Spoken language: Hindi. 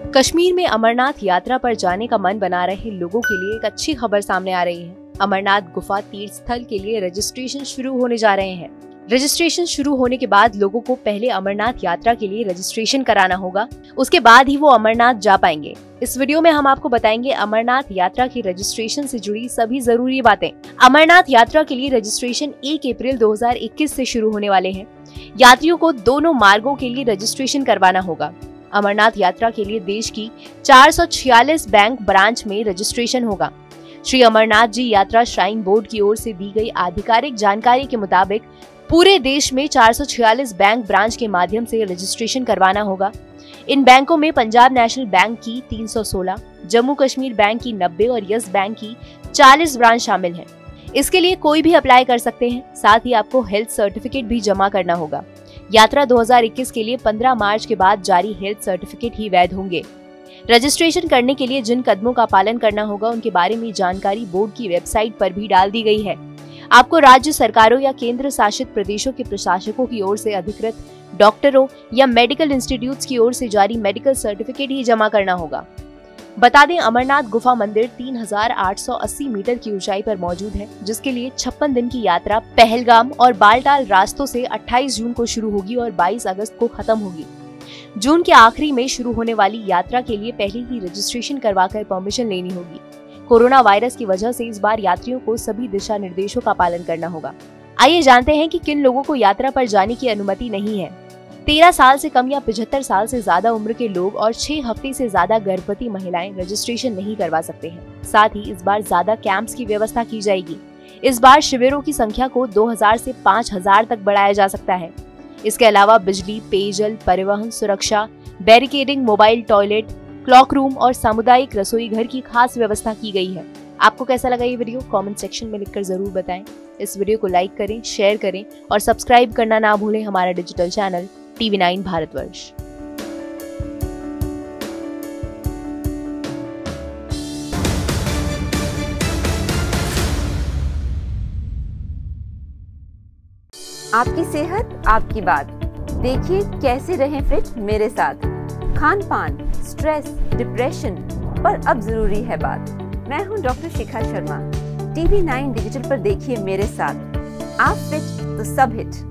कश्मीर में अमरनाथ यात्रा पर जाने का मन बना रहे लोगों के लिए एक अच्छी खबर सामने आ रही है। अमरनाथ गुफा तीर्थ स्थल के लिए रजिस्ट्रेशन शुरू होने जा रहे हैं। रजिस्ट्रेशन शुरू होने के बाद लोगों को पहले अमरनाथ यात्रा के लिए रजिस्ट्रेशन कराना होगा, उसके बाद ही वो अमरनाथ जा पाएंगे। इस वीडियो में हम आपको बताएंगे अमरनाथ यात्रा की रजिस्ट्रेशन से जुड़ी सभी जरूरी बातें। अमरनाथ यात्रा के लिए रजिस्ट्रेशन 1 अप्रैल 2021 से शुरू होने वाले हैं। यात्रियों को दोनों मार्गों के लिए रजिस्ट्रेशन करवाना होगा। अमरनाथ यात्रा के लिए देश की 446 बैंक ब्रांच में रजिस्ट्रेशन होगा। श्री अमरनाथ जी यात्रा श्राइन बोर्ड की ओर से दी गई आधिकारिक जानकारी के मुताबिक पूरे देश में 446 बैंक ब्रांच के माध्यम से रजिस्ट्रेशन करवाना होगा। इन बैंकों में पंजाब नेशनल बैंक की 316, जम्मू कश्मीर बैंक की 90 और यस बैंक की 40 ब्रांच शामिल हैं। इसके लिए कोई भी अप्लाई कर सकते हैं। साथ ही आपको हेल्थ सर्टिफिकेट भी जमा करना होगा। यात्रा 2021 के लिए 15 मार्च के बाद जारी हेल्थ सर्टिफिकेट ही वैध होंगे। रजिस्ट्रेशन करने के लिए जिन कदमों का पालन करना होगा उनके बारे में जानकारी बोर्ड की वेबसाइट पर भी डाल दी गई है। आपको राज्य सरकारों या केंद्र शासित प्रदेशों के प्रशासकों की ओर से अधिकृत डॉक्टरों या मेडिकल इंस्टीट्यूट्स की ओर से जारी मेडिकल सर्टिफिकेट ही जमा करना होगा। बता दें, अमरनाथ गुफा मंदिर 3880 मीटर की ऊंचाई पर मौजूद है, जिसके लिए 56 दिन की यात्रा पहलगाम और बालटाल रास्तों से 28 जून को शुरू होगी और 22 अगस्त को खत्म होगी। जून के आखिरी में शुरू होने वाली यात्रा के लिए पहले ही रजिस्ट्रेशन करवाकर परमिशन लेनी होगी। कोरोना वायरस की वजह से इस बार यात्रियों को सभी दिशा निर्देशों का पालन करना होगा। आइए जानते हैं कि किन लोगों को यात्रा पर जाने की अनुमति नहीं है। 13 साल से कम या 75 साल से ज्यादा उम्र के लोग और 6 हफ्ते से ज्यादा गर्भवती महिलाएं रजिस्ट्रेशन नहीं करवा सकते हैं। साथ ही इस बार ज्यादा कैंप्स की व्यवस्था की जाएगी। इस बार शिविरों की संख्या को 2000 से 5000 तक बढ़ाया जा सकता है। इसके अलावा बिजली, पेयजल, परिवहन, सुरक्षा, barricading, mobile toilet, cloakroom और सामुदायिक रसोई घर की खास व्यवस्था की गई है। आपको कैसा लगा ये वीडियो? कमेंट सेक्शन में लिखकर जरूर बताएं। इस वीडियो को लाइक करें, शेयर करें और सब्सक्राइब करना ना भूलें हमारा डिजिटल चैनल TV9 भारतवर्ष। आपकी सेहत आपकी बात। देखिए कैसे रहें फिट मेरे साथ। खान पान, स्ट्रेस, डिप्रेशन पर अब जरूरी है बात। मैं हूं doctor Shikha Sharma. TV9 digital पर देखिए मेरे साथ। आप फिट तो सब हिट।